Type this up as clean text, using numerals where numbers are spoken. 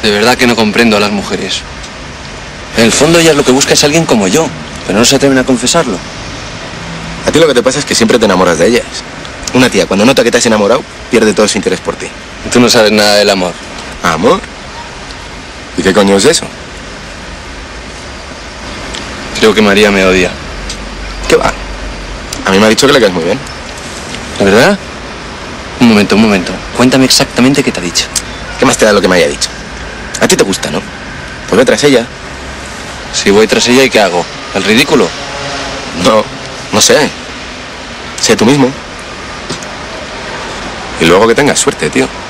De verdad que no comprendo a las mujeres. En el fondo ella lo que busca es alguien como yo, pero no se atreven a confesarlo. A ti lo que te pasa es que siempre te enamoras de ellas. Una tía, cuando nota que te has enamorado, pierde todo su interés por ti. Tú no sabes nada del amor. ¿Amor? ¿Y qué coño es eso? Creo que María me odia. ¿Qué va? A mí me ha dicho que le caes muy bien. ¿De verdad? Un momento. Cuéntame exactamente qué te ha dicho. ¿Qué más te da lo que me haya dicho? A ti te gusta, ¿no? Pues ve tras ella. Si voy tras ella, ¿y qué hago? ¿El ridículo? No sé. Sé tú mismo. Y luego que tengas suerte, tío.